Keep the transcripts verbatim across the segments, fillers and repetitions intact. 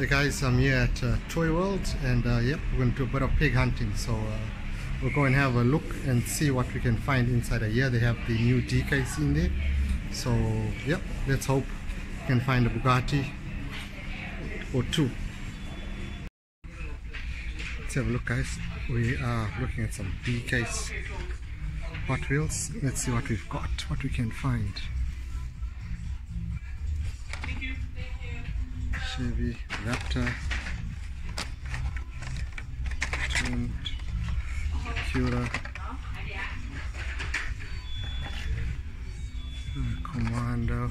Alright guys, I'm here at uh, Toy World, and uh, yep, we're going to do a bit of pig hunting. So uh, we'll go and have a look and see what we can find inside of here. They have the new D K C in there. So yep, let's hope we can find a Bugatti or two. Let's have a look guys. We are looking at some D Ks, Hot Wheels. Let's see what we've got, what we can find. Chevy, Raptor, Twin, Acura, uh, Commando,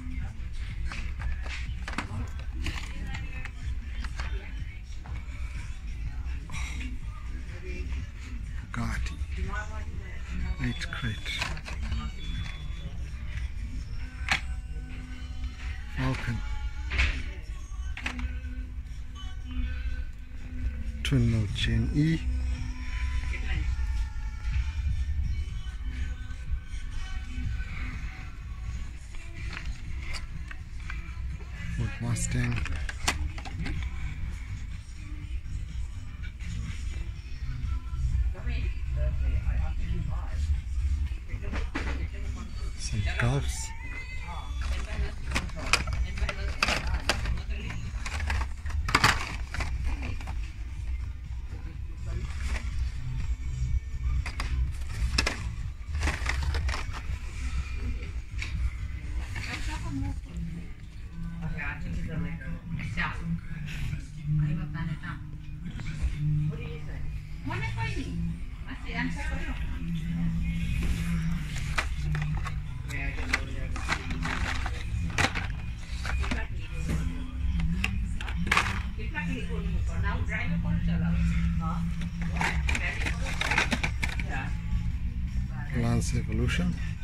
Bugatti, eight crate, Falcon, Twin Note Gen E, Ford Mustang, some Golfs, Lance Evolution.